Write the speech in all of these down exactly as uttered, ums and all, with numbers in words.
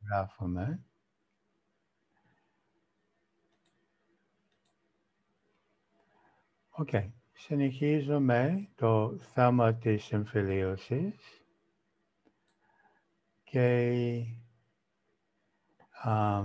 Γράφουμε. Οκ. Okay. Συνεχίζουμε το θέμα της συμφιλίωσης και α,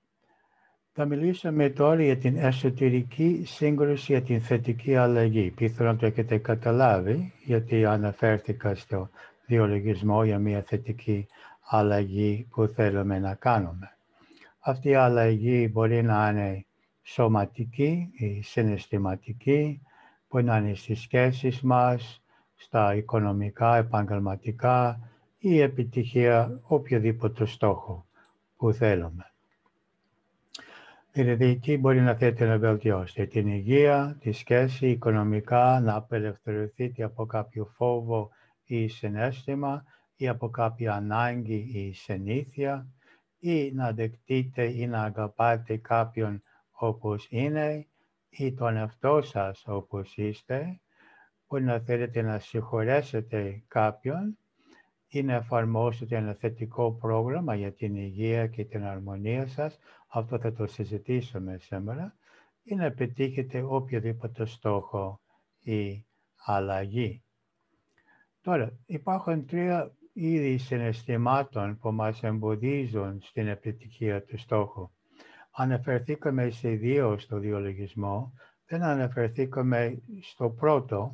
θα μιλήσουμε τώρα για την εσωτερική σύγκρουση, για την θετική αλλαγή. Πιθανόν το έχετε καταλάβει, γιατί αναφέρθηκα στο διολογισμό για μια θετική αλλαγή που θέλουμε να κάνουμε. Αυτή η αλλαγή μπορεί να είναι σωματική ή συναισθηματική, μπορεί να είναι στις σχέσεις μας, στα οικονομικά, επαγγελματικά ή επιτυχία οποιοδήποτε στόχο που θέλουμε. Δηλαδή, τι μπορεί να θέλετε να βελτιώσετε, την υγεία, τη σχέση, οικονομικά, να απελευθερωθείτε από κάποιο φόβο ή συναίσθημα ή από κάποια ανάγκη ή συνήθεια ή να δεκτείτε ή να αγαπάτε κάποιον όπως είναι ή τον εαυτό σας όπως είστε. Μπορεί να θέλετε να συγχωρέσετε κάποιον ή να εφαρμόσετε ένα θετικό πρόγραμμα για την υγεία και την αρμονία σας. Αυτό θα το συζητήσουμε σήμερα. Ή να πετύχετε οποιοδήποτε στόχο ή αλλαγή. Τώρα, υπάρχουν τρία είδη συναισθημάτων που μας εμποδίζουν στην επιτυχία του στόχου. Αναφερθήκαμε σε δύο στο διολογισμό, δεν αναφερθήκαμε στο πρώτο,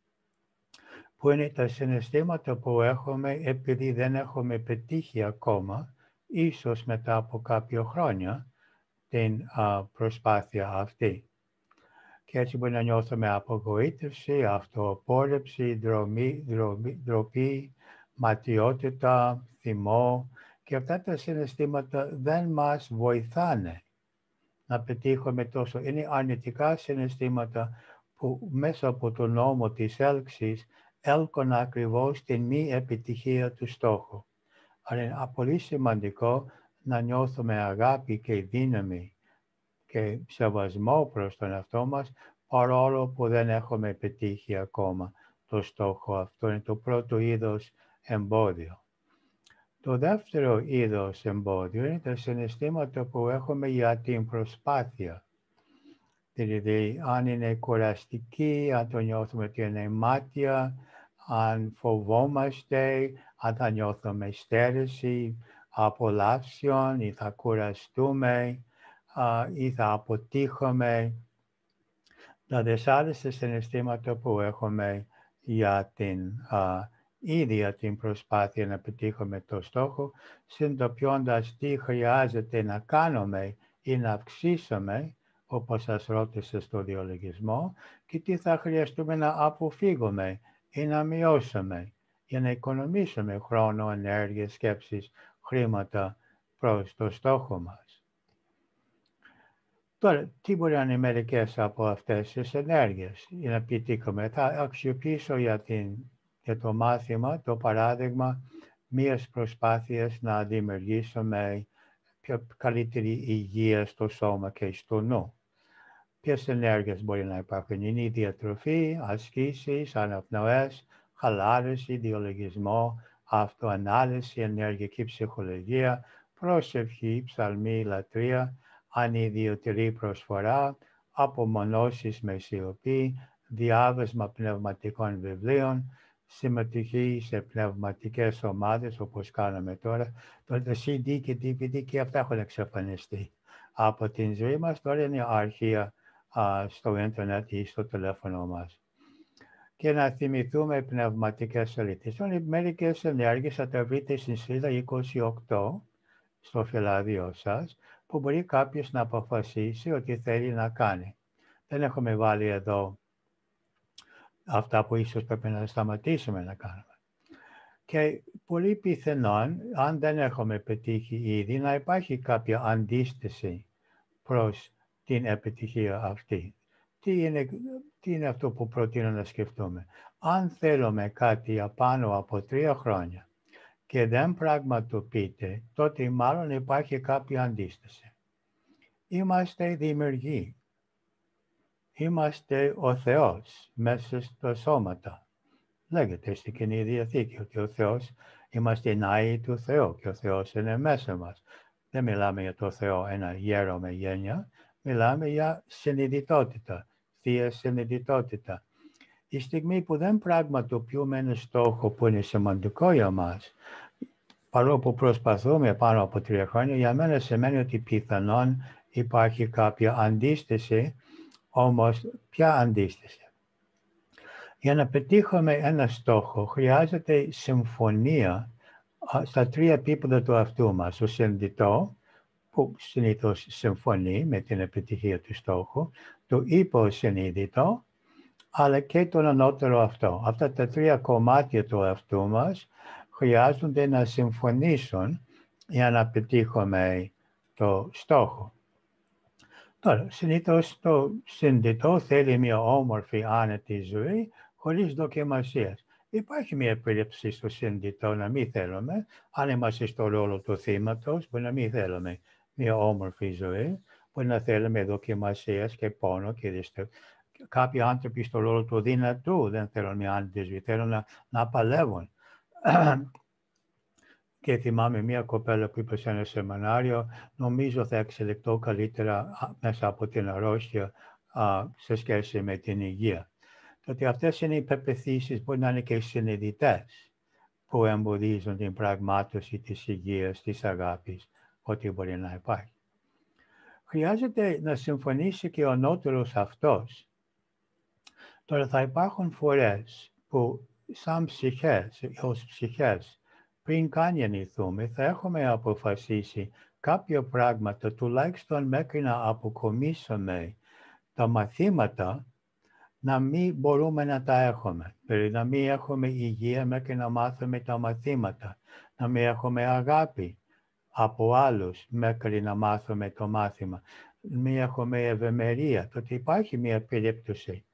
που είναι τα συναισθήματα που έχουμε επειδή δεν έχουμε πετύχει ακόμα, ίσως μετά από κάποια χρόνια, την α, προσπάθεια αυτή. Και έτσι μπορεί να νιώθουμε απογοήτευση, αυτοαπόρρεψη, ντρομή, ντρομή, ντροπή, ματιότητα, θυμό. Και αυτά τα συναισθήματα δεν μας βοηθάνε να πετύχουμε τόσο. Είναι αρνητικά συναισθήματα που μέσα από τον νόμο της έλξης έλκουν ακριβώς την μη επιτυχία του στόχου. Αλλά είναι πολύ σημαντικό να νιώθουμε αγάπη και δύναμη και σεβασμό προς τον εαυτό μας, παρόλο που δεν έχουμε πετύχει ακόμα το στόχο. Αυτό είναι το πρώτο είδος εμπόδιο. Το δεύτερο είδος εμπόδιο είναι τα συναισθήματα που έχουμε για την προσπάθεια. Δηλαδή, αν είναι κουραστική, αν το νιώθουμε ότι είναι μάτια, αν φοβόμαστε, αν θα νιώθουμε στέρηση απολαύσεων ή θα κουραστούμε ή θα αποτύχουμε. Τα δυσάρεστα συναισθήματα που έχουμε για την α, ίδια την προσπάθεια να πετύχουμε το στόχο, συνειδητοποιώντας τι χρειάζεται να κάνουμε ή να αυξήσουμε, όπως σας ρώτησα στο διολογισμό, και τι θα χρειαστούμε να αποφύγουμε ή να μειώσουμε για να οικονομήσουμε χρόνο, ενέργεια, σκέψεις, χρήματα προς το στόχο μας. Τώρα, τι μπορεί να είναι μερικές από αυτές τις ενέργειες για να πετύχουμε. Θα αξιοποιήσω για, την, για το μάθημα το παράδειγμα μιας προσπάθειας να δημιουργήσουμε πιο καλύτερη υγεία στο σώμα και στο νου. Ποιες ενέργειες μπορεί να υπάρχουν? Είναι η διατροφή, ασκήσεις, αναπνοές, χαλάρωση, διολογισμό, αυτοανάλυση, ενεργειακή ψυχολογία, προσευχή, ψαλμή, λατρεία, ανιδιοτελή προσφορά, απομονώσεις με σιωπή, διάβασμα πνευματικών βιβλίων, συμμετοχή σε πνευματικές ομάδες όπως κάναμε τώρα. Το σι ντι και ντι βι ντι και αυτά έχουν εξαφανιστεί από την ζωή μας. Τώρα είναι αρχεία α, στο ίντερνετ ή στο τηλέφωνο μας. Και να θυμηθούμε πνευματικές αλήθειες. Μερικές ενέργειες θα τα βρείτε στην σελίδα είκοσι οκτώ στο φυλάδιο σας, που μπορεί κάποιος να αποφασίσει ότι θέλει να κάνει. Δεν έχουμε βάλει εδώ αυτά που ίσως πρέπει να σταματήσουμε να κάνουμε. Και πολύ πιθανόν, αν δεν έχουμε πετύχει ήδη, να υπάρχει κάποια αντίσταση προς την επιτυχία αυτή. Τι είναι, τι είναι αυτό που προτείνω να σκεφτούμε? Αν θέλουμε κάτι απάνω από τρία χρόνια και δεν πραγματοποιείται, τότε μάλλον υπάρχει κάποια αντίσταση. Είμαστε δημιουργοί. Είμαστε ο Θεός μέσα στα σώματα. Λέγεται στην Καινή Διαθήκη ότι ο Θεός Είμαστε ναοί του Θεού και ο Θεός είναι μέσα μας. Δεν μιλάμε για το Θεό ένα γέρο με γένεια, μιλάμε για συνειδητότητα, θεία συνειδητότητα. Η στιγμή που δεν πραγματοποιούμε ένα στόχο που είναι σημαντικό για μας, παρόλο που προσπαθούμε πάνω από τρία χρόνια, για μένα σημαίνει ότι πιθανόν υπάρχει κάποια αντίσταση, όμως ποια αντίσταση? Για να πετύχουμε ένα στόχο χρειάζεται συμφωνία στα τρία επίπεδα του αυτού μας. Ο συνειδητό, που συνήθως συμφωνεί με την επιτυχία του στόχου, το υποσυνείδητο, αλλά και τον ανώτερο αυτό. Αυτά τα τρία κομμάτια του αυτού μας χρειάζονται να συμφωνήσουν για να πετύχουμε το στόχο. Τώρα, συνήθως το συνειδητό θέλει μια όμορφη άνετη ζωή χωρίς δοκιμασίες. Υπάρχει μια περίπτωση στο συνειδητό να μην θέλουμε, αν είμαστε στο ρόλο του θύματος, μπορεί να μην θέλουμε μια όμορφη ζωή, μπορεί να θέλουμε δοκιμασίες και πόνο και δυστυχία. Κάποιοι άνθρωποι στο ρόλο του δυνατού δεν θέλουν μια άνετη ζωή, θέλουν να, να παλεύουν. Και θυμάμαι μια κοπέλα που είπε σε ένα σεμινάριο, νομίζω θα εξελιχθώ καλύτερα μέσα από την αρρώστια α, σε σχέση με την υγεία. Ότι αυτές είναι οι πεποιθήσεις, μπορεί να είναι και συνειδητές, που εμποδίζουν την πραγμάτωση της υγείας, της αγάπης, ό,τι μπορεί να υπάρχει. Χρειάζεται να συμφωνήσει και ο ανώτερος αυτός. Τώρα θα υπάρχουν φορές που σαν ψυχές, ως ψυχές, πριν καν γεννηθούμε, θα έχουμε αποφασίσει κάποια πράγματα, τουλάχιστον μέχρι να αποκομίσουμε τα μαθήματα, να μην μπορούμε να τα έχουμε. Δηλαδή να μην έχουμε υγεία μέχρι να μάθουμε τα μαθήματα. Να μην έχουμε αγάπη από άλλους μέχρι να μάθουμε το μάθημα. Να μην έχουμε ευημερία. Τότε υπάρχει μια περίπτωση.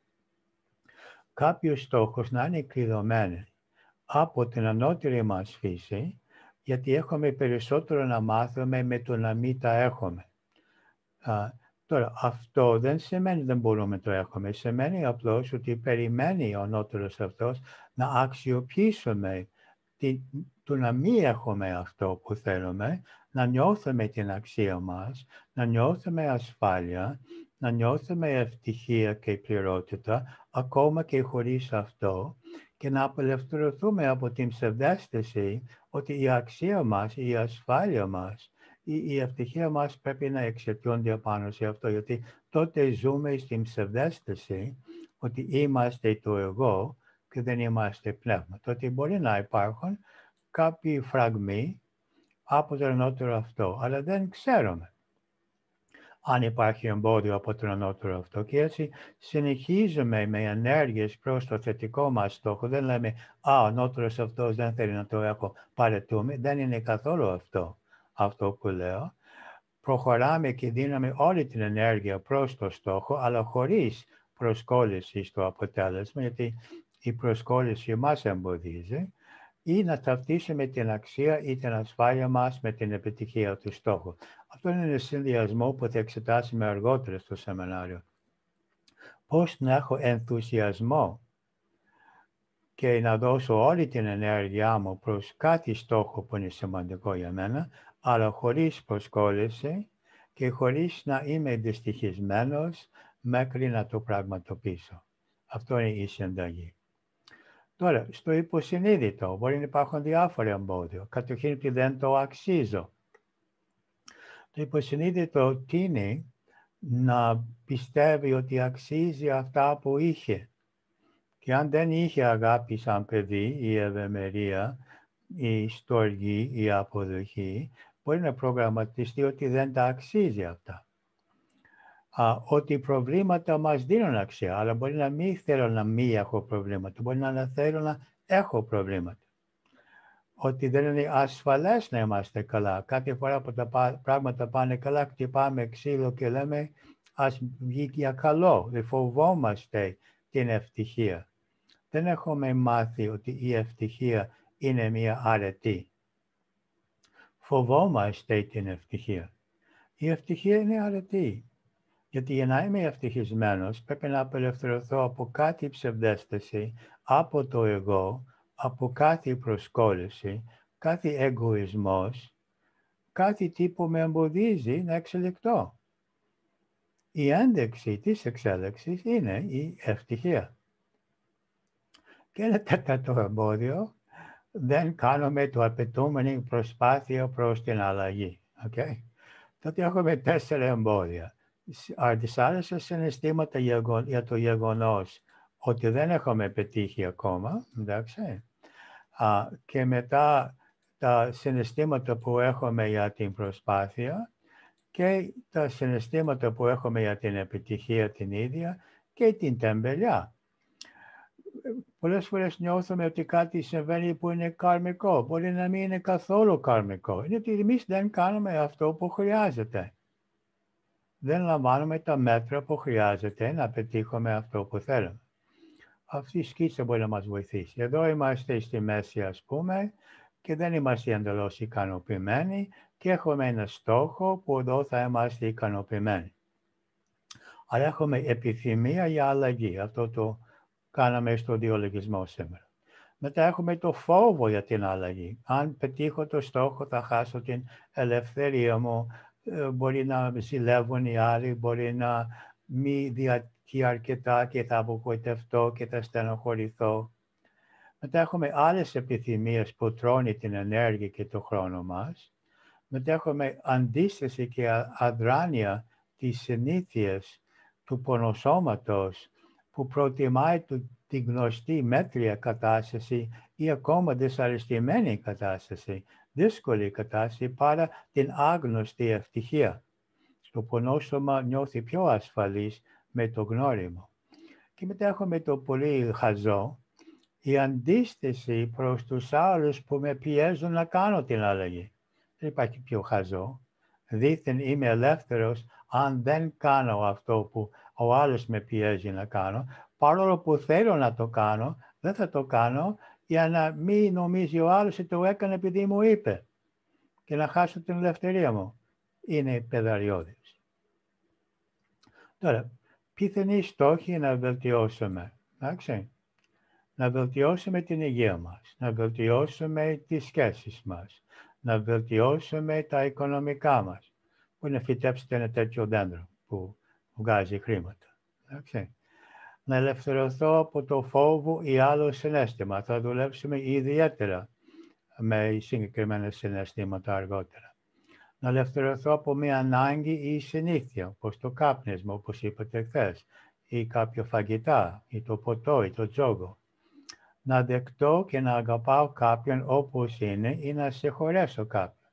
Κάποιος στόχος να είναι κλειδωμένοι από την ανώτερη μας φύση, γιατί έχουμε περισσότερο να μάθουμε με το να μην τα έχουμε. Α, τώρα, αυτό δεν σημαίνει δεν μπορούμε να το έχουμε. Σημαίνει απλώς ότι περιμένει ο ανώτερος αυτός να αξιοποιήσουμε τη, το να μην έχουμε αυτό που θέλουμε, να νιώθουμε την αξία μας, να νιώθουμε ασφάλεια, να νιώθουμε ευτυχία και πληρότητα, ακόμα και χωρίς αυτό, και να απελευθερωθούμε από την ψευδαίσθηση ότι η αξία μας, η ασφάλεια μας, η, η ευτυχία μας πρέπει να εξαιτιώνται πάνω σε αυτό, γιατί τότε ζούμε στην ψευδαίσθηση ότι είμαστε το εγώ και δεν είμαστε πνεύμα. Τότε μπορεί να υπάρχουν κάποιοι φραγμοί από το ανώτερο αυτό, αλλά δεν ξέρουμε αν υπάρχει εμπόδιο από τον ανώτερο αυτό. Και έτσι συνεχίζουμε με ενέργειες προς το θετικό μας στόχο. Δεν λέμε, α, ο ανώτερος αυτός δεν θέλει να το έχω, παρετούμε. Δεν είναι καθόλου αυτό, αυτό που λέω. Προχωράμε και δίνουμε όλη την ενέργεια προς το στόχο, αλλά χωρίς προσκόλληση στο αποτέλεσμα, γιατί η προσκόλληση μας εμποδίζει, ή να ταυτίσουμε την αξία ή την ασφάλεια μας με την επιτυχία του στόχου. Αυτό είναι ένα συνδυασμό που θα εξετάσουμε αργότερα στο σεμινάριο. Πώς να έχω ενθουσιασμό και να δώσω όλη την ενέργειά μου προς κάτι στόχο που είναι σημαντικό για μένα, αλλά χωρίς προσκόλληση και χωρίς να είμαι δυστυχισμένος μέχρι να το πραγματοποιήσω. Αυτό είναι η συνταγή. Τώρα, στο υποσυνείδητο μπορεί να υπάρχουν διάφορα εμπόδια. Καταρχήν ότι δεν το αξίζω. Το υποσυνείδητο τείνει να πιστεύει ότι αξίζει αυτά που είχε. Και αν δεν είχε αγάπη σαν παιδί, η ευημερία, η στοργή, η αποδοχή, μπορεί να προγραμματιστεί ότι δεν τα αξίζει αυτά. Α, ότι οι προβλήματα μας δίνουν αξία, αλλά μπορεί να μην θέλω να μην έχω προβλήματα, μπορεί να θέλω να έχω προβλήματα. Ότι δεν είναι ασφαλές να είμαστε καλά. Κάθε φορά που τα πράγματα πάνε καλά, χτυπάμε ξύλο και λέμε ας βγει για καλό. Δεν φοβόμαστε την ευτυχία. Δεν έχουμε μάθει ότι η ευτυχία είναι μια αρετή. Φοβόμαστε την ευτυχία. Η ευτυχία είναι αρετή. Γιατί για να είμαι ευτυχισμένος πρέπει να απελευθερωθώ από κάθε ψευδαίσθηση, από το εγώ, από κάθε προσκόλληση, κάθε εγωισμός, κάτι τύπο με εμποδίζει να εξελιχθώ. Η ένδειξη της εξέλιξης είναι η ευτυχία. Και ένα τέταρτο εμπόδιο, δεν κάνουμε το απαιτούμενη προσπάθεια προς την αλλαγή. Okay? Τότε έχουμε τέσσερα εμπόδια. Δυσάρεστα συναισθήματα για το γεγονός ότι δεν έχουμε πετύχει ακόμα, εντάξει. Α, και μετά τα συναισθήματα που έχουμε για την προσπάθεια και τα συναισθήματα που έχουμε για την επιτυχία την ίδια και την τεμπελιά. Πολλές φορές νιώθουμε ότι κάτι συμβαίνει που είναι καρμικό. Μπορεί να μην είναι καθόλου καρμικό. Είναι ότι εμείς δεν κάνουμε αυτό που χρειάζεται. Δεν λαμβάνουμε τα μέτρα που χρειάζεται να πετύχουμε αυτό που θέλουμε. Αυτή η σκίτσα μπορεί να μας βοηθήσει. Εδώ είμαστε στη μέση, ας πούμε, και δεν είμαστε εντελώς ικανοποιημένοι και έχουμε ένα στόχο που εδώ θα είμαστε ικανοποιημένοι. Αλλά έχουμε επιθυμία για αλλαγή. Αυτό το κάναμε στο διαλογισμό σήμερα. Μετά έχουμε το φόβο για την αλλαγή. Αν πετύχω το στόχο θα χάσω την ελευθερία μου, μπορεί να ζηλεύουν οι άλλοι, μπορεί να μη διαρκεί αρκετά και θα απογοητευτώ και θα στενοχωρηθώ. Μετά έχουμε άλλες επιθυμίες που τρώνε την ενέργεια και το χρόνο μας. Μετά έχουμε αντίσταση και αδράνεια της συνήθειας του πονοσώματος που προτιμάει την γνωστή μέτρια κατάσταση ή ακόμα δυσαρεστημένη κατάσταση, δύσκολη κατάσταση παρά την άγνωστη ευτυχία. Το πονόσωμα νιώθει πιο ασφαλής με το γνώριμο. Και μετά έχουμε το πολύ χαζό, η αντίσταση προς τους άλλους που με πιέζουν να κάνω την αλλαγή. Δεν υπάρχει πιο χαζό. Δήθεν είμαι ελεύθερος αν δεν κάνω αυτό που ο άλλος με πιέζει να κάνω. Παρόλο που θέλω να το κάνω, δεν θα το κάνω για να μην νομίζει ο άλλος ότι το έκανε επειδή μου είπε και να χάσω την ελευθερία μου. Είναι παιδαριώδης. Τώρα, πιθανή στόχη να βελτιώσουμε. Εντάξει. Να βελτιώσουμε την υγεία μας, να βελτιώσουμε τις σχέσεις μας, να βελτιώσουμε τα οικονομικά μας. Μπορεί να φυτέψετε ένα τέτοιο δέντρο που βγάζει χρήματα. Εντάξει. Να ελευθερωθώ από το φόβο ή άλλο συναίσθημα. Θα δουλέψουμε ιδιαίτερα με συγκεκριμένα συναισθήματα αργότερα. Να ελευθερωθώ από μια ανάγκη ή συνήθεια, όπως το κάπνισμα, όπως είπατε χθες, ή κάποια φαγητά, ή το ποτό, ή το τζόγο. Να δεκτώ και να αγαπάω κάποιον όπως είναι ή να συγχωρέσω κάποιον.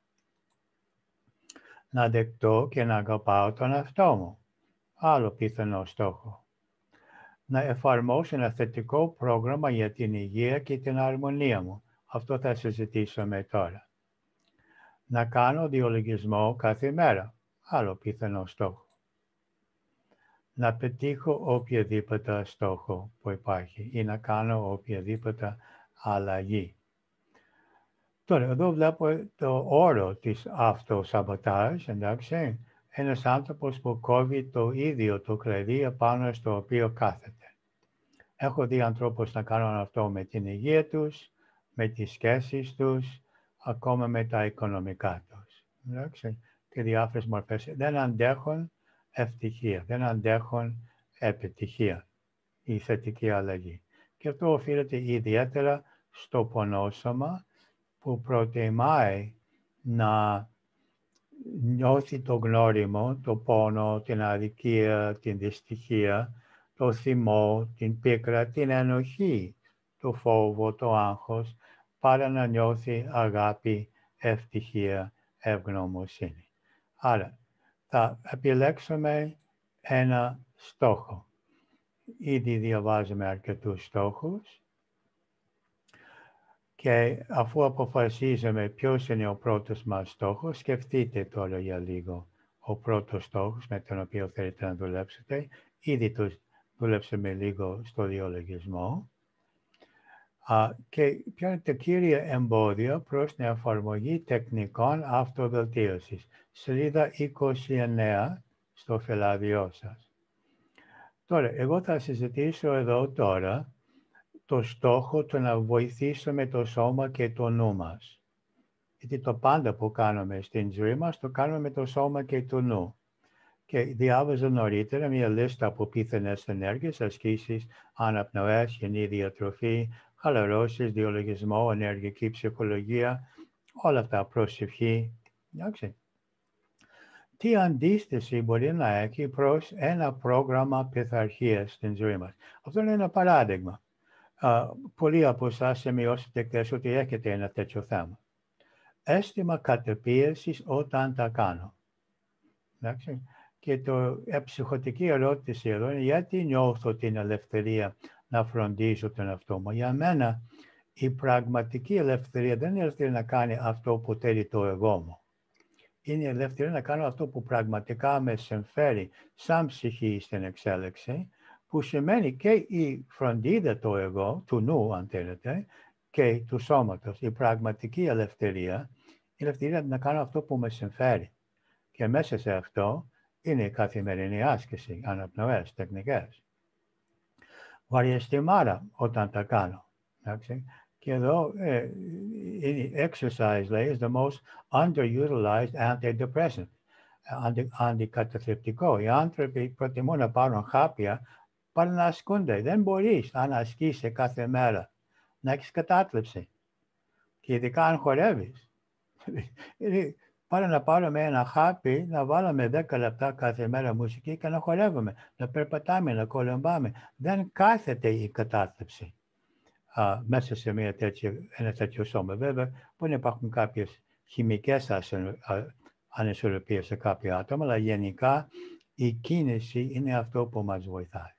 Να δεκτώ και να αγαπάω τον εαυτό μου. Άλλο πιθανό στόχο. Να εφαρμόσω ένα θετικό πρόγραμμα για την υγεία και την αρμονία μου. Αυτό θα συζητήσουμε τώρα. Να κάνω διαλογισμό κάθε μέρα. Άλλο πιθανό στόχο. Να πετύχω οποιαδήποτε στόχο που υπάρχει ή να κάνω οποιαδήποτε αλλαγή. Τώρα, εδώ βλέπω το όρο της αυτοσαμποτάζ, εντάξει, ένας άνθρωπος που κόβει το ίδιο το κλειδί πάνω στο οποίο κάθεται. Έχω δει ανθρώπους να κάνουν αυτό με την υγεία τους, με τις σχέσεις τους, ακόμα με τα οικονομικά τους. Εντάξει, και διάφορες μορφές. Δεν αντέχουν ευτυχία, δεν αντέχουν επιτυχία ή θετική αλλαγή. Και αυτό οφείλεται ιδιαίτερα στο πονόσωμα που προτιμάει να νιώθει το γνώριμο, το πόνο, την αδικία, την δυστυχία, το θυμό, την πίκρα, την ενοχή, το φόβο, το άγχος, παρά να νιώθει αγάπη, ευτυχία, ευγνωμοσύνη. Άρα, θα επιλέξουμε ένα στόχο. Ήδη διαβάζουμε αρκετούς στόχους και αφού αποφασίζουμε ποιος είναι ο πρώτος μας στόχος, σκεφτείτε τώρα για λίγο ο πρώτος στόχος με τον οποίο θέλετε να δουλέψετε. Ήδη το δουλέψαμε λίγο στο διαλογισμό. Uh, και ποια είναι τα κύρια εμπόδια προς την εφαρμογή τεχνικών αυτοβελτίωσης. Σελίδα είκοσι εννέα στο φυλάδιό σας. Τώρα, εγώ θα συζητήσω εδώ τώρα το στόχο του να βοηθήσουμε το σώμα και το νου μας. Γιατί το πάντα που κάνουμε στην ζωή μας το κάνουμε με το σώμα και το νου. Και διάβαζα νωρίτερα μια λίστα από πιθανές ενέργειες, ασκήσεις, αναπνοές, γενή διατροφή, χαλαρώσεις, διολογισμό, ενεργειακή ψυχολογία, όλα αυτά, προσευχή. Εντάξει. Τι αντίσταση μπορεί να έχει προς ένα πρόγραμμα πειθαρχίας στην ζωή μας. Αυτό είναι ένα παράδειγμα. Uh, πολλοί από εσάς σημειώσετε χθες ότι έχετε ένα τέτοιο θέμα. Αίσθημα καταπίεσης όταν τα κάνω. Εντάξει. Και το ψυχοτική ερώτηση εδώ είναι γιατί νιώθω την ελευθερία να φροντίζω τον εαυτό μου. Για μένα η πραγματική ελευθερία δεν είναι ελευθερία να κάνει αυτό που θέλει το εγώ μου. Είναι η ελευθερία να κάνω αυτό που πραγματικά με συμφέρει σαν ψυχή στην εξέλιξη, που σημαίνει και η φροντίδα του εγώ, του νου αν θέλετε, και του σώματος. Η πραγματική ελευθερία, η ελευθερία να κάνω αυτό που με συμφέρει. Και μέσα σε αυτό είναι η καθημερινή άσκηση, αναπνοές, τεχνικές. Βαριεστημάρα όταν τα κάνω. Εντάξει. Και εδώ ε, η exercise λέει is the most underutilized antidepressant. Αντι, αντικαταθλιπτικό. Οι άνθρωποι προτιμούν να πάρουν χάπια παρά να ασκούνται. Δεν μπορείς αν ασκείς κάθε μέρα να έχεις κατάθλιψη. Και ειδικά αν χορεύεις. Παρά να πάρουμε ένα χάπι, να βάλουμε δέκα λεπτά κάθε μέρα μουσική και να χορεύουμε, να περπατάμε, να κολυμπάμε. Δεν κάθεται η κατάθλιψη α, μέσα σε μια τέτοια, ένα τέτοιο σώμα. Βέβαια, μπορεί να υπάρχουν κάποιες χημικές ανισορροπίες σε κάποια άτομα, αλλά γενικά η κίνηση είναι αυτό που μας βοηθάει.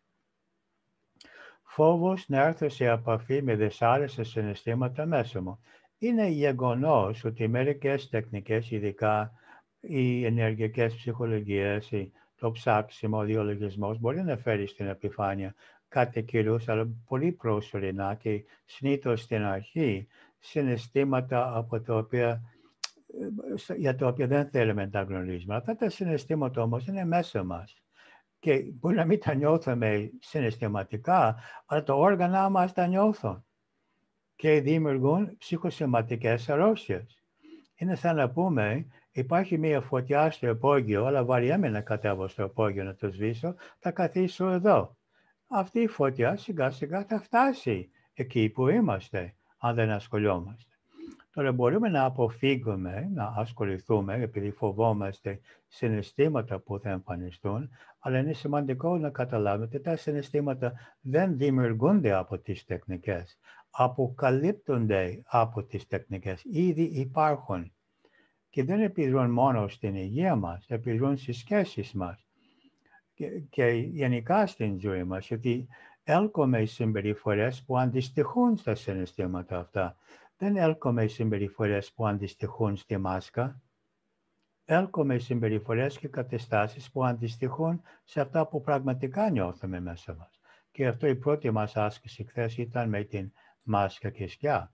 Φόβος να έρθω σε επαφή με δυσάρεστα συναισθήματα μέσα μου. Είναι γεγονός ότι μερικές τεχνικές, ειδικά οι ενεργειακές ψυχολογίες, το ψάξιμο, ο διολογισμός, μπορεί να φέρει στην επιφάνεια κάτι κυρίως, αλλά πολύ προσωρινά και συνήθως στην αρχή συναισθήματα από τα οποία, για τα οποία δεν θέλουμε να τα γνωρίζουμε. Αυτά τα συναισθήματα όμως είναι μέσα μας. Και μπορεί να μην τα νιώθουμε συναισθηματικά, αλλά τα όργανα μας τα νιώθουν και δημιουργούν ψυχοσωματικές αρρώστιες. Είναι σαν να πούμε, υπάρχει μια φωτιά στο υπόγειο, αλλά βαριέμαι να κατέβω στο υπόγειο να το σβήσω, θα καθίσω εδώ. Αυτή η φωτιά σιγά σιγά θα φτάσει εκεί που είμαστε, αν δεν ασχολιόμαστε. Τώρα μπορούμε να αποφύγουμε, να ασχοληθούμε, επειδή φοβόμαστε συναισθήματα που θα εμφανιστούν, αλλά είναι σημαντικό να καταλάβετε ότι τα συναισθήματα δεν δημιουργούνται από τις τεχνικές, αποκαλύπτονται από τις τεχνικές, ήδη υπάρχουν και δεν επιδρούν μόνο στην υγεία μας, επιδρούν στις σχέσεις μας και, και γενικά στην ζωή μας, γιατί έλκομαι συμπεριφορές που αντιστοιχούν στα συναισθήματα αυτά. Δεν έλκομαι συμπεριφορές που αντιστοιχούν στη μάσκα. Έλκομαι συμπεριφορές και καταστάσεις που αντιστοιχούν σε αυτά που πραγματικά νιώθουμε μέσα μας. Και αυτό η πρώτη μας άσκηση χθες ήταν με την μάσκα και σκιά.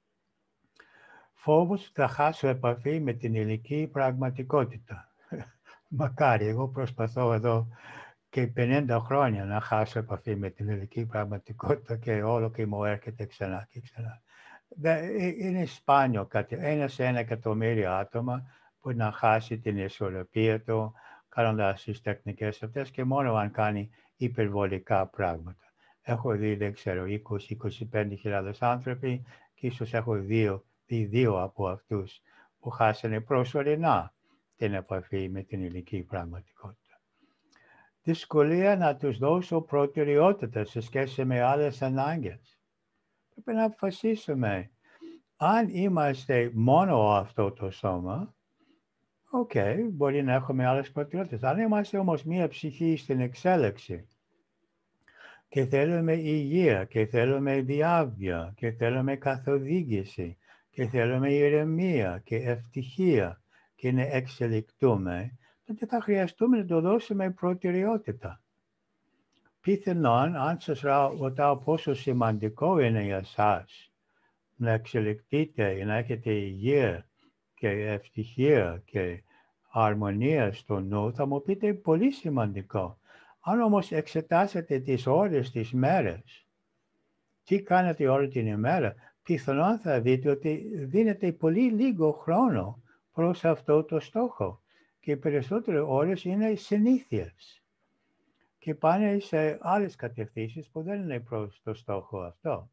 Φόβος θα χάσω επαφή με την ηλική πραγματικότητα. Μακάρι, εγώ προσπαθώ εδώ και πενήντα χρόνια να χάσω επαφή με την ηλική πραγματικότητα και όλο και μου έρχεται ξανά και ξανά. Είναι σπάνιο κάτι, ένα σε ένα εκατομμύριο άτομα που να χάσει την ισορροπία του κάνοντας τις τεχνικές αυτές και μόνο αν κάνει υπερβολικά πράγματα. Έχω δει, δεν ξέρω, είκοσι με είκοσι πέντε χιλιάδες άνθρωποι και ίσως έχω δύο, δει δύο από αυτούς που χάσανε προσωρινά την επαφή με την ηλική πραγματικότητα. Δυσκολία να τους δώσω προτεραιότητα σε σχέση με άλλες ανάγκες. Πρέπει να αποφασίσουμε. Αν είμαστε μόνο αυτό το σώμα, οκ, okay, μπορεί να έχουμε άλλες προτεραιότητες. Αν είμαστε όμως μία ψυχή στην εξέλιξη και θέλουμε υγεία και θέλουμε διάβγεια και θέλουμε καθοδήγηση και θέλουμε ηρεμία και ευτυχία και να εξελιχτούμε, τότε θα χρειαστούμε να το δώσουμε προτεραιότητα. Πιθανόν, αν σας ρωτάω πόσο σημαντικό είναι για εσάς να εξελιχθείτε, να έχετε υγεία και ευτυχία και αρμονία στο νου, θα μου πείτε πολύ σημαντικό. Αν όμως εξετάσετε τις ώρες, τις μέρες, τι κάνετε όλη την ημέρα, πιθανόν θα δείτε ότι δίνεται πολύ λίγο χρόνο προς αυτό το στόχο και οι περισσότερες ώρες είναι συνήθειες και πάνε σε άλλες κατευθύνσεις που δεν είναι προς το στόχο αυτό.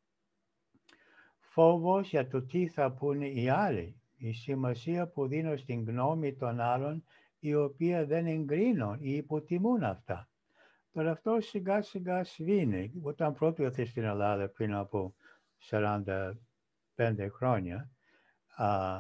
Φόβος για το τι θα πούνε οι άλλοι, η σημασία που δίνω στην γνώμη των άλλων, οι οποίοι δεν εγκρίνουν ή υποτιμούν αυτά. Τώρα αυτό σιγά σιγά σβήνει. Όταν πρώτο ήρθε στην Ελλάδα πριν από σαράντα πέντε χρόνια, α,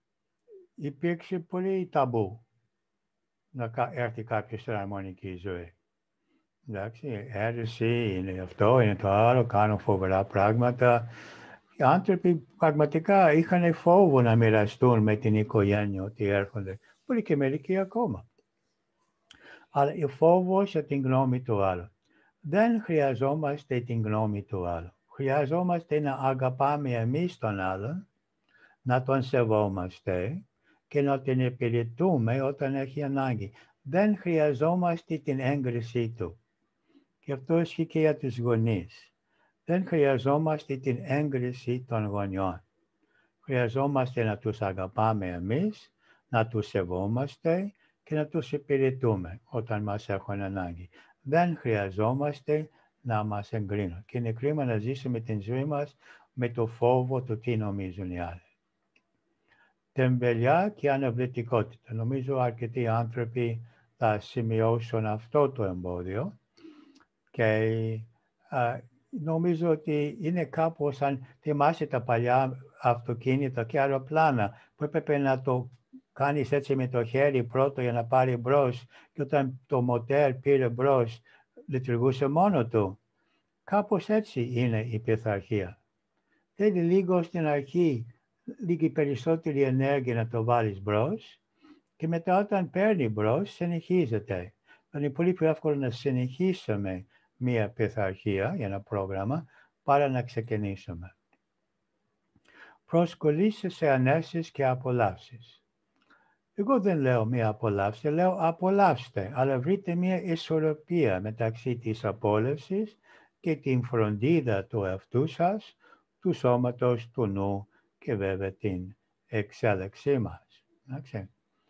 υπήρξε πολύ ταμπού να έρθει κάποιος στην αρμονική ζωή. Εντάξει, αίρεση, είναι αυτό, είναι το άλλο, κάνουν φοβερά πράγματα. Οι άνθρωποι πραγματικά είχαν φόβο να μοιραστούν με την οικογένεια ότι έρχονται. Μπορεί και μερικοί ακόμα. Αλλά ο φόβος για την γνώμη του άλλου. Δεν χρειαζόμαστε την γνώμη του άλλου. Χρειαζόμαστε να αγαπάμε εμείς τον άλλον, να τον σεβόμαστε και να τον υπηρετούμε όταν έχει ανάγκη. Δεν χρειαζόμαστε την έγκρισή του. Και αυτό ισχύει και για τους γονείς. Δεν χρειαζόμαστε την έγκριση των γονιών. Χρειαζόμαστε να τους αγαπάμε εμείς, να τους σεβόμαστε και να τους υπηρετούμε όταν μας έχουν ανάγκη. Δεν χρειαζόμαστε να μας εγκρίνουν. Και είναι κρίμα να ζήσουμε την ζωή μας με το φόβο του τι νομίζουν οι άλλοι. Τεμπελιά και αναβλητικότητα. Νομίζω αρκετοί άνθρωποι θα σημειώσουν αυτό το εμπόδιο και α, νομίζω ότι είναι κάπως σαν θυμάσαι τα παλιά αυτοκίνητα και αεροπλάνα που έπρεπε να το κάνεις έτσι με το χέρι πρώτο για να πάρει μπρος και όταν το μοτέρ πήρε μπρος λειτουργούσε μόνο του. Κάπως έτσι είναι η πειθαρχία. Θέλει λίγο στην αρχή λίγη περισσότερη ενέργεια να το βάλεις μπρος και μετά όταν παίρνει μπρος συνεχίζεται. Είναι πολύ πιο εύκολο να συνεχίσουμε μία πειθαρχία για ένα πρόγραμμα παρά να ξεκινήσουμε. Προσκολήσει σε ανέσεις και απολαύσεις. Εγώ δεν λέω μία απολαύση, λέω απολαύστε, αλλά βρείτε μία ισορροπία μεταξύ της απόλαυσης και την φροντίδα του εαυτού σας, του σώματος, του νου και βέβαια την εξέλιξή μας. Εντάξει.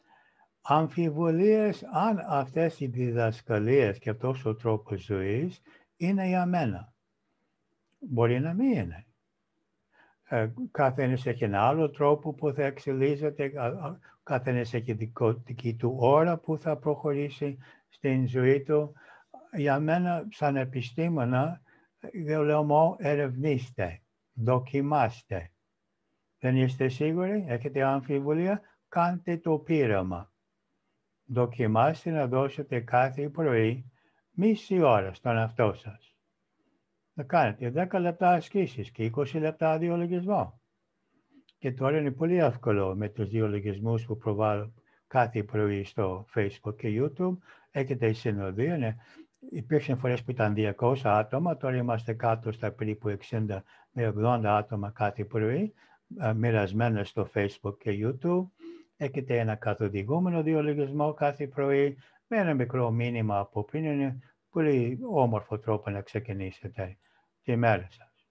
Αμφιβολίες αν αυτές οι διδασκαλίες και αυτός ο τρόπος ζωής είναι για μένα. Μπορεί να μην είναι. Ε, κάθε ένας έχει ένα άλλο τρόπο που θα εξελίσσεται, κάθε ένας έχει δική του ώρα που θα προχωρήσει στην ζωή του. Για μένα, σαν επιστήμονα, εγώ λέω μόνο ερευνήστε, δοκιμάστε. Δεν είστε σίγουροι, έχετε αμφιβολία, κάντε το πείραμα. Δοκιμάστε να δώσετε κάθε πρωί μισή ώρα στον εαυτό σας. Να κάνετε δέκα λεπτά ασκήσεις και είκοσι λεπτά διολογισμό. Και τώρα είναι πολύ εύκολο με τους διολογισμούς που προβάλλω κάθε πρωί στο Facebook και YouTube. Έχετε συνοδεία. Ναι. Υπήρξαν φορές που ήταν διακόσια άτομα, τώρα είμαστε κάτω στα περίπου εξήντα με ογδόντα άτομα κάθε πρωί, μοιρασμένα στο Facebook και YouTube. Έχετε ένα καθοδηγούμενο διολογισμό κάθε πρωί με ένα μικρό μήνυμα από πριν. Είναι πολύ όμορφο τρόπο να ξεκινήσετε τη μέρα σας.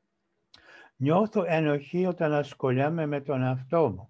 Νιώθω ενοχή όταν ασχολιάμαι με τον εαυτό μου.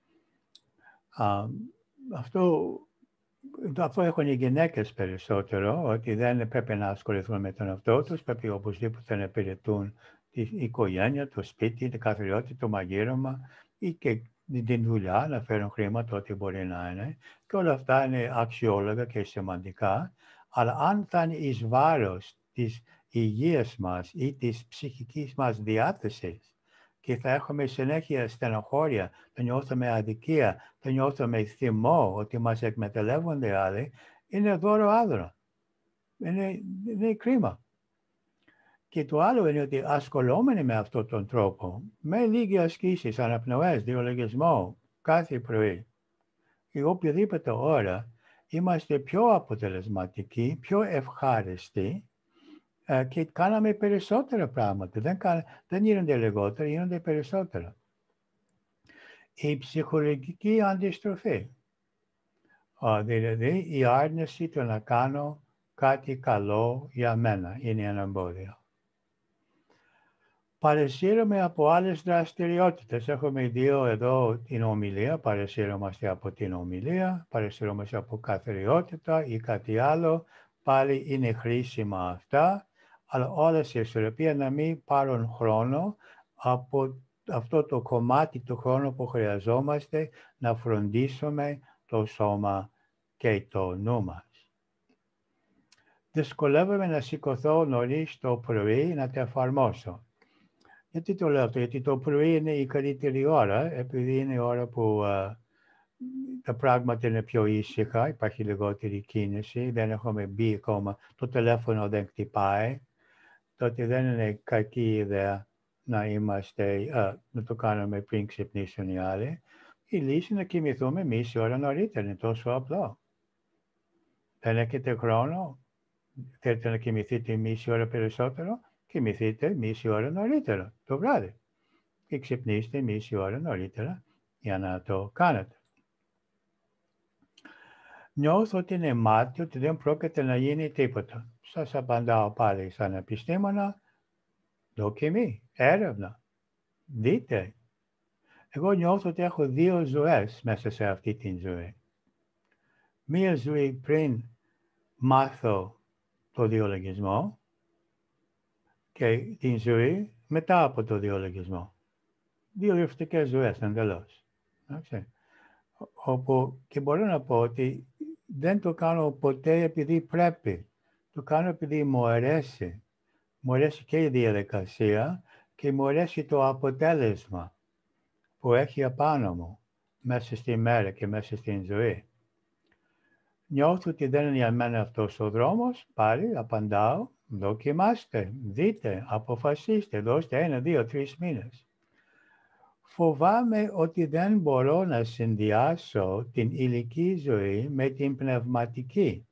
Α, αυτό, αυτό έχουν οι γυναίκες περισσότερο, ότι δεν πρέπει να ασχοληθούν με τον εαυτό τους, πρέπει οπωσδήποτε να υπηρετούν την οικογένεια, το σπίτι, την καθαριότητα, το μαγείρεμα ή και την δουλειά, να φέρουν χρήματα ό,τι μπορεί να είναι. Και όλα αυτά είναι αξιόλογα και σημαντικά. Αλλά αν θα είναι εις βάρος της υγείας μας ή της ψυχικής μας διάθεσης και θα έχουμε συνέχεια στενοχώρια, θα νιώθουμε αδικία, θα νιώθουμε θυμό ότι μας εκμεταλλεύονται άλλοι, είναι δώρο άδωρο. Είναι, είναι κρίμα. Και το άλλο είναι ότι ασχολούμενοι με αυτόν τον τρόπο, με λίγες ασκήσεις, αναπνοές, διολογισμό, κάθε πρωί ή οποιαδήποτε ώρα, είμαστε πιο αποτελεσματικοί, πιο ευχάριστοι ε, και κάναμε περισσότερα πράγματα. Δεν, δεν γίνονται λιγότερα, γίνονται περισσότερα. Η ψυχολογική αντιστροφή, ε, δηλαδή η άρνηση του να κάνω κάτι καλό για μένα, είναι ένα εμπόδιο. Παρεσύρομαι από άλλες δραστηριότητες. Έχουμε δύο εδώ την ομιλία, παρεσύρωμαστε από την ομιλία, παρεσύρωμαστε από καθαριότητα ή κάτι άλλο. Πάλι είναι χρήσιμα αυτά, αλλά όλες οι ισορροπίες να μην πάρουν χρόνο από αυτό το κομμάτι του χρόνου που χρειαζόμαστε να φροντίσουμε το σώμα και το νου μας. Δυσκολεύομαι να σηκωθώ νωρίς το πρωί να τα εφαρμόσω. Γιατί το λέω αυτό, γιατί το πρωί είναι η καλύτερη ώρα, επειδή είναι η ώρα που uh, τα πράγματα είναι πιο ήσυχα, υπάρχει λιγότερη κίνηση, δεν έχουμε μπει ακόμα, το τηλέφωνο δεν χτυπάει, τότε δεν είναι κακή ιδέα να είμαστε, uh, να το κάνουμε πριν ξυπνήσουν οι άλλοι. Η λύση είναι να κοιμηθούμε μισή ώρα νωρίτερα, είναι τόσο απλό. Δεν έχετε χρόνο, θέλετε να κοιμηθείτε μισή ώρα περισσότερο, κοιμηθείτε μισή ώρα νωρίτερα το βράδυ και ξυπνήστε μισή ώρα νωρίτερα για να το κάνετε. Νιώθω ότι είναι μάτι ότι δεν πρόκειται να γίνει τίποτα. Σας απαντάω πάλι σαν επιστήμονα, δοκιμή, έρευνα, δείτε. Εγώ νιώθω ότι έχω δύο ζωές μέσα σε αυτή την ζωή. Μία ζωή πριν μάθω το διολογισμό και την ζωή μετά από το διολογισμό. Δύο διαφορετικές ζωές εντελώς. Όπου και μπορώ να πω ότι δεν το κάνω ποτέ επειδή πρέπει. Το κάνω επειδή μου αρέσει. Μου αρέσει και η διαδικασία και μου αρέσει το αποτέλεσμα που έχει απάνω μου μέσα στη μέρα και μέσα στην ζωή. Νιώθω ότι δεν είναι για μένα αυτός ο δρόμος, πάλι απαντάω, δοκιμάστε, δείτε, αποφασίστε, δώστε ένα, δύο, τρεις μήνες. Φοβάμαι ότι δεν μπορώ να συνδυάσω την ηλική ζωή με την πνευματική.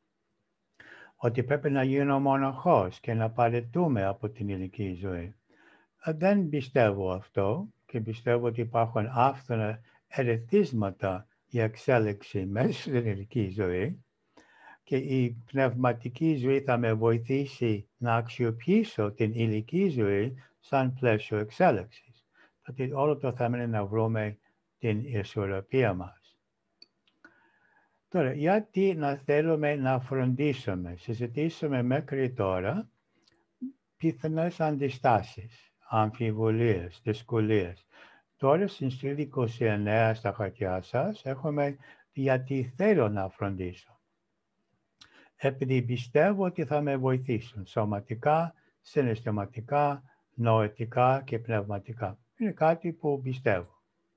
Ότι πρέπει να γίνω μοναχός και να παραιτούμε από την ηλική ζωή. Δεν πιστεύω αυτό και πιστεύω ότι υπάρχουν άφθονα ερεθίσματα για εξέλιξη μέσα στην ηλική ζωή και η πνευματική ζωή θα με βοηθήσει να αξιοποιήσω την ηλική ζωή σαν πλαίσιο εξέλιξης. Γιατί όλο το θέμα είναι να βρούμε την ισορροπία μας. Τώρα, γιατί να θέλουμε να φροντίσουμε, συζητήσουμε μέχρι τώρα πιθανές αντιστάσεις, αμφιβολίες, δυσκολίες. Τώρα στην στήλη είκοσι εννέα στα χαρτιά σας έχουμε γιατί θέλω να φροντίσω. Επειδή πιστεύω ότι θα με βοηθήσουν σωματικά, συναισθηματικά, νοητικά και πνευματικά. Είναι κάτι που πιστεύω.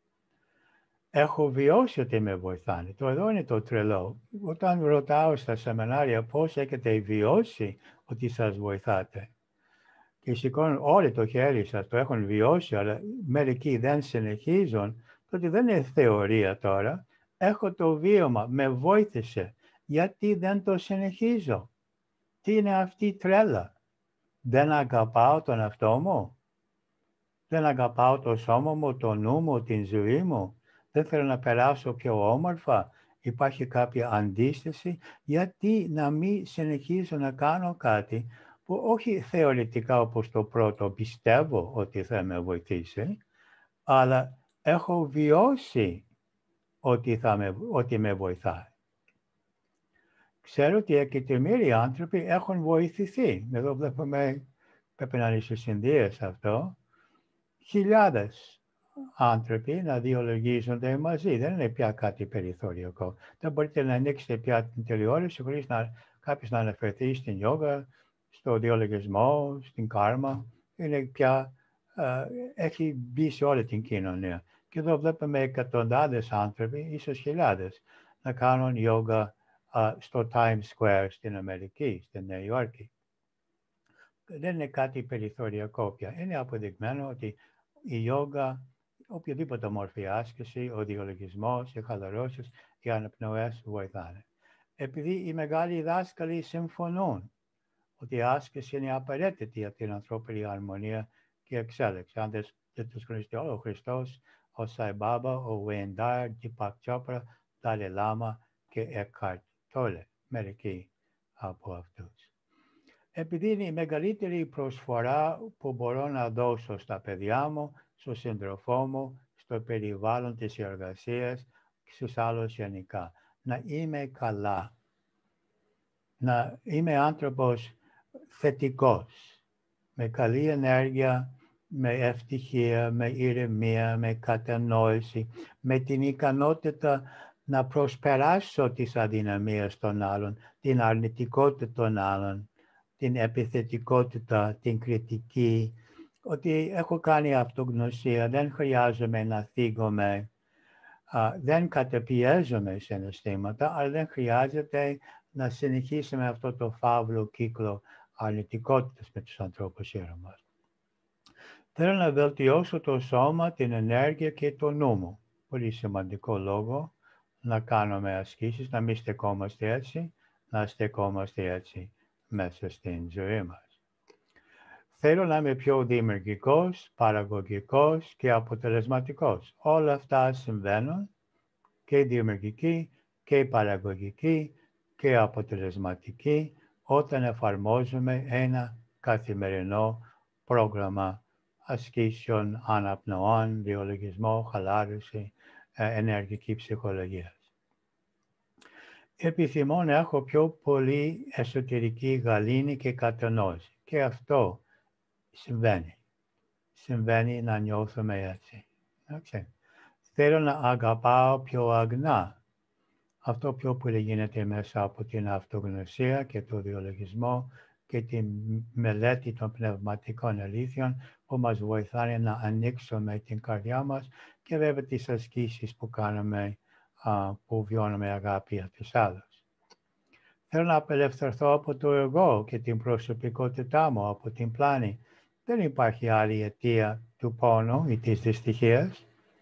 Έχω βιώσει ότι με βοηθάνε. Το εδώ είναι το τρελό. Όταν ρωτάω στα σεμινάρια πώς έχετε βιώσει ότι σας βοηθάτε και σηκώνουν όλοι το χέρι σας, το έχουν βιώσει, αλλά μερικοί δεν συνεχίζουν, τότε δεν είναι θεωρία τώρα. Έχω το βίωμα, με βοήθησε. Γιατί δεν το συνεχίζω. Τι είναι αυτή η τρέλα. Δεν αγαπάω τον εαυτό μου. Δεν αγαπάω το σώμα μου, το νου μου, την ζωή μου. Δεν θέλω να περάσω πιο όμορφα. Υπάρχει κάποια αντίσταση. Γιατί να μην συνεχίσω να κάνω κάτι που όχι θεωρητικά όπως το πρώτο πιστεύω ότι θα με βοηθήσει, αλλά έχω βιώσει ότι, θα με, ότι με βοηθάει. Ξέρω ότι εκατομμύρια άνθρωποι έχουν βοηθηθεί. Εδώ βλέπουμε, πρέπει να είναι στις Ινδίες αυτό, χιλιάδες άνθρωποι να διολογίζονται μαζί. Δεν είναι πια κάτι περιθωριακό. Δεν μπορείτε να ανοίξετε πια την τηλεόραση χωρίς να κάποιος να αναφερθεί στην γιόγα, στο διολογισμό, στην κάρμα. Είναι πια, uh, έχει μπει σε όλη την κοινωνία. Και εδώ βλέπουμε εκατοντάδες άνθρωποι, ίσως χιλιάδες, να κάνουν γιόγα uh, στο Times Square στην Αμερική, στην Νέα Υόρκη. Δεν είναι κάτι περιθωριακό πια. Είναι αποδεικμένο ότι η γιόγα, οποιαδήποτε μορφή άσκηση, ο διολογισμός, οι χαλαρώσεις, οι αναπνοές βοηθάνε. Επειδή οι μεγάλοι δάσκαλοι συμφωνούν ότι η άσκηση είναι απαραίτητη για την ανθρώπινη αρμονία και εξέλιξη. Αν δεν τους γνωρίζετε όλο, ο Χριστός, ο Σάι Μπάμπα, ο Βέιν Ντάιρ, Ντίπακ Τσόπρα, Ντάλι Λάμα και Εκχάρτ Τόλε, μερικοί από αυτούς. επειδή είναι η μεγαλύτερη προσφορά που μπορώ να δώσω στα παιδιά μου, στον σύντροφό μου, στο περιβάλλον της εργασίας και στους άλλους γενικά. Να είμαι καλά. Να είμαι άνθρωπος θετικός, με καλή ενέργεια, με ευτυχία, με ηρεμία, με κατανόηση, με την ικανότητα να προσπεράσω τις αδυναμίες των άλλων, την αρνητικότητα των άλλων, την επιθετικότητα, την κριτική, ότι έχω κάνει αυτογνωσία, δεν χρειάζομαι να θίγομαι, α, δεν καταπιέζομαι συναισθήματα, αλλά δεν χρειάζεται να συνεχίσουμε αυτό το φαύλο κύκλο αρνητικότητας με τους ανθρώπους γύρω μας. Θέλω να βελτιώσω το σώμα, την ενέργεια και το νου μου. Πολύ σημαντικό λόγο να κάνουμε ασκήσεις, να μην στεκόμαστε έτσι, να στεκόμαστε έτσι μέσα στην ζωή μας. Θέλω να είμαι πιο δημιουργικός, παραγωγικός και αποτελεσματικός. Όλα αυτά συμβαίνουν και δημιουργική και παραγωγική και αποτελεσματική όταν εφαρμόζουμε ένα καθημερινό πρόγραμμα ασκήσεων, αναπνοών, βιολογισμό, χαλάρωση, ενεργική ψυχολογία. Επιθυμώ να έχω πιο πολύ εσωτερική γαλήνη και κατανόηση. Και αυτό συμβαίνει. Συμβαίνει να νιώθουμε έτσι. Okay. Θέλω να αγαπάω πιο αγνά. Αυτό πιο πολύ γίνεται μέσα από την αυτογνωσία και το βιολογισμό και τη μελέτη των πνευματικών αλήθειων που μας βοηθάνε να ανοίξουμε την καρδιά μας και βέβαια τις ασκήσεις που κάνουμε, α, που βιώνουμε αγάπη από τους άλλους. Θέλω να απελευθερθώ από το εγώ και την προσωπικότητά μου, από την πλάνη. Δεν υπάρχει άλλη αιτία του πόνου ή της δυστυχίας.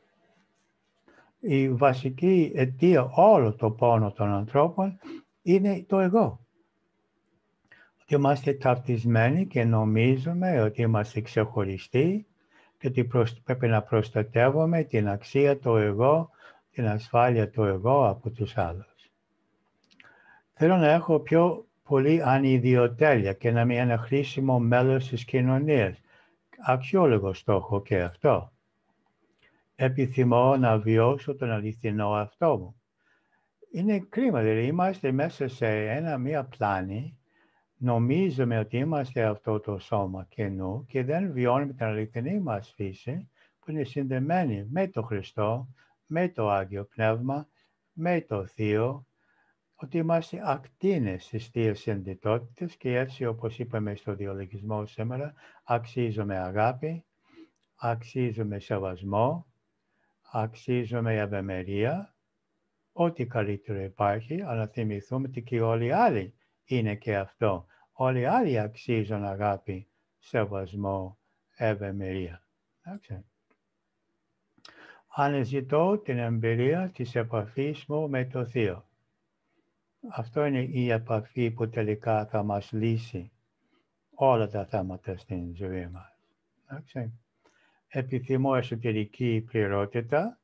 Η βασική αιτία όλο το πόνο των ανθρώπων είναι το εγώ. Ότι είμαστε ταυτισμένοι και νομίζουμε ότι είμαστε ξεχωριστοί και ότι πρέπει να προστατεύουμε την αξία του εγώ, την ασφάλεια του εγώ από τους άλλους. Θέλω να έχω πιο πολύ ανιδιοτέλεια και να είμαι ένα χρήσιμο μέλος της κοινωνίας. Αξιόλογο στόχο και αυτό. Επιθυμώ να βιώσω τον αληθινό αυτό μου. Είναι κρίμα, δηλαδή είμαστε μέσα σε ένα, μία πλάνη, νομίζουμε ότι είμαστε αυτό το σώμα και νου και δεν βιώνουμε την αληθινή μας φύση που είναι συνδεμένη με το Χριστό, με το Άγιο Πνεύμα, με το Θείο, ότι είμαστε ακτίνες της Θείας Συνδυτότητας και έτσι όπως είπαμε στο διαλογισμό σήμερα, αξίζουμε αγάπη, αξίζουμε σεβασμό, αξίζουμε ευημερία, ό,τι καλύτερο υπάρχει, αλλά θυμηθούμε ότι και όλοι οι άλλοι είναι και αυτό. Όλοι οι άλλοι αξίζουν αγάπη, σεβασμό, ευημερία. Αναζητώ την εμπειρία της επαφής μου με το Θείο. Αυτό είναι η επαφή που τελικά θα μας λύσει όλα τα θέματα στην ζωή μας. Επιθυμώ εσωτερική πληρότητα.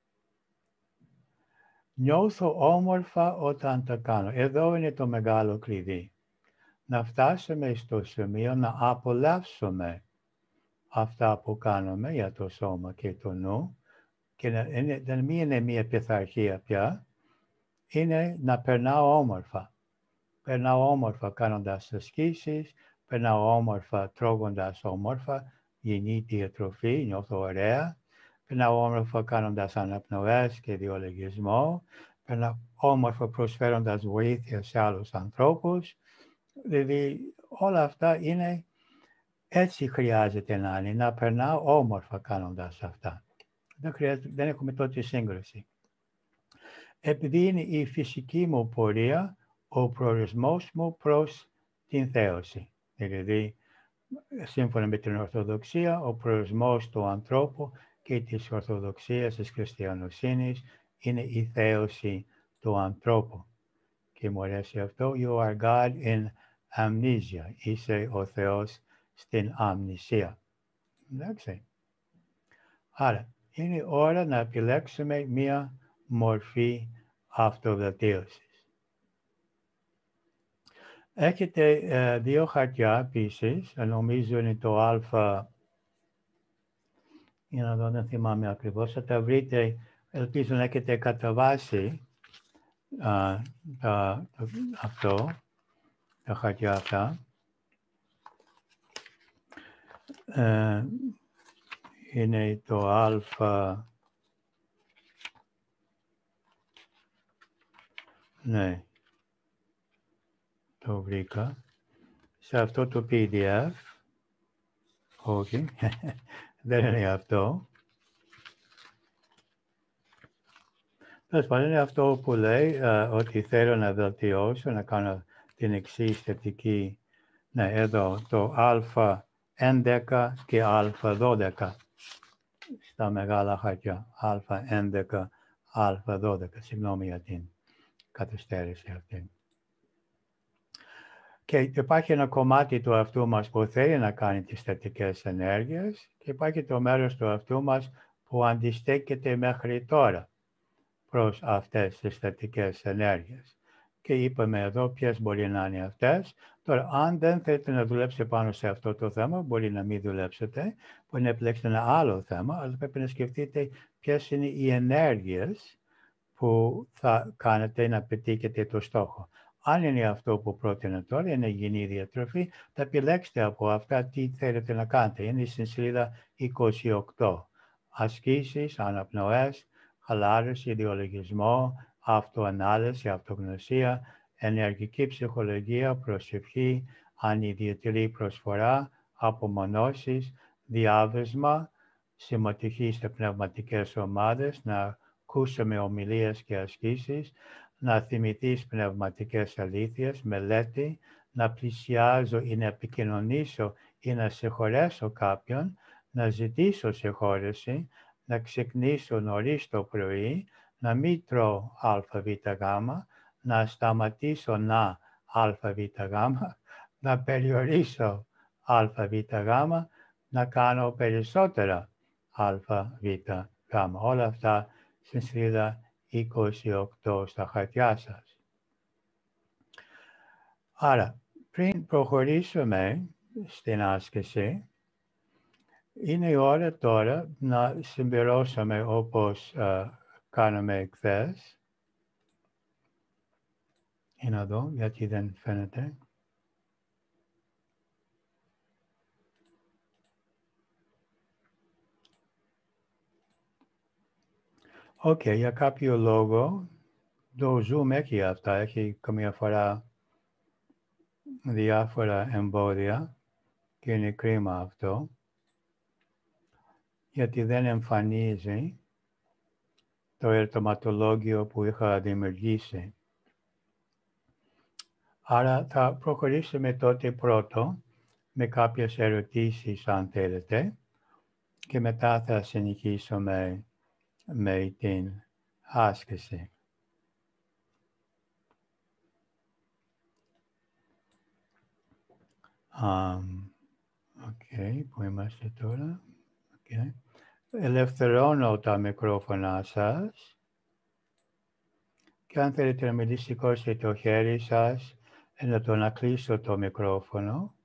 Νιώθω όμορφα όταν τα κάνω. Εδώ είναι το μεγάλο κλειδί. Να φτάσουμε στο σημείο να απολαύσουμε αυτά που κάνουμε για το σώμα και το νου και να είναι, δεν μην είναι μια πειθαρχία πια, είναι να περνάω όμορφα. Περνάω όμορφα κάνοντας ασκήσεις, περνάω όμορφα τρώγοντας όμορφα, υγιεινή διατροφή, νιώθω ωραία. Περνάω όμορφα κάνοντας αναπνοές και διαλογισμό. Περνάω όμορφα προσφέροντας βοήθεια σε άλλους ανθρώπους. Δηλαδή όλα αυτά είναι, έτσι χρειάζεται να είναι, να περνάω όμορφα κάνοντας αυτά. Δεν, χρειάζεται, δεν έχουμε τότε σύγκριση. Επειδή είναι η φυσική μου πορεία, ο προορισμός μου προς την θέωση. Δηλαδή, σύμφωνα με την Ορθοδοξία, ο προορισμός του ανθρώπου και της Ορθοδοξίας της Χριστιανοσύνης είναι η θέωση του ανθρώπου. Και μου αρέσει αυτό, you are God in amnesia. Είσαι ο Θεός στην αμνησία. Εντάξει. Άρα, είναι ώρα να επιλέξουμε μία μορφή αυτοβελτίωσης. Έχετε ε, δύο χαρτιά επίσης, νομίζω είναι το α, για να δω, δεν θυμάμαι ακριβώς, θα τα βρείτε, ελπίζω να έχετε καταβάσει α, τα, το, αυτό, τα χαρτιά αυτά. Ε, είναι το α, ναι, το βρήκα, σε αυτό το πι ντι εφ, όχι, δεν είναι αυτό. Τέλος πάντων, είναι αυτό που λέει uh, ότι θέλω να βελτιώσω, να κάνω την εξής θετική, ναι, εδώ το α έντεκα και α δώδεκα στα μεγάλα χαρτιά, α έντεκα, α δώδεκα, συγγνώμη για την καθυστέρηση αυτή. Και υπάρχει ένα κομμάτι του αυτού μας που θέλει να κάνει τις θετικές ενέργειες και υπάρχει το μέρος του αυτού μας που αντιστέκεται μέχρι τώρα προς αυτές τις θετικές ενέργειες. Και είπαμε εδώ ποιες μπορεί να είναι αυτές. Τώρα, αν δεν θέλετε να δουλέψετε πάνω σε αυτό το θέμα, μπορεί να μην δουλέψετε, μπορεί να επιλέξετε ένα άλλο θέμα, αλλά πρέπει να σκεφτείτε ποιες είναι οι ενέργειες που θα κάνετε να πετύχετε το στόχο. Αν είναι αυτό που πρότεινα τώρα, είναι υγιεινή διατροφή, θα επιλέξετε από αυτά τι θέλετε να κάνετε. Είναι στην σελίδα είκοσι οκτώ. Ασκήσεις, αναπνοές, χαλάρωση, ιδεολογισμό, αυτοανάλυση, αυτογνωσία, ενεργική ψυχολογία, προσευχή, ανιδιωτελή προσφορά, απομονώσεις, διάβασμα, συμμετοχή σε πνευματικές ομάδες, να ακούσουμε ομιλίες και ασκήσεις, να θυμηθείς πνευματικές αλήθειες, μελέτη, να πλησιάζω ή να επικοινωνήσω ή να συγχωρέσω κάποιον, να ζητήσω συγχώρεση, να ξυπνήσω νωρίς το πρωί, να μην τρώω αβγ, να σταματήσω να αβγ, να περιορίσω αβγ, να κάνω περισσότερα αβγ. Όλα αυτά στην σελίδα είκοσι οκτώ στα χαρτιά σας. Άρα, πριν προχωρήσουμε στην άσκηση, είναι η ώρα τώρα να συμπληρώσουμε όπως uh, κάναμε χθες. Για να δω, γιατί δεν φαίνεται. Οκ, okay, για κάποιο λόγο, το Zoom έχει αυτά, έχει καμιά φορά διάφορα εμπόδια και είναι κρίμα αυτό, γιατί δεν εμφανίζει το ερωτηματολόγιο που είχα δημιουργήσει. Άρα θα προχωρήσουμε τότε πρώτο με κάποιες ερωτήσεις αν θέλετε και μετά θα συνεχίσουμε με την άσκηση. Um, okay, πού είμαστε τώρα. Okay. Ελευθερώνω τα μικρόφωνα σας και αν θέλετε να μιλήσει, σηκώστε το χέρι σας να το να κλείσω το μικρόφωνο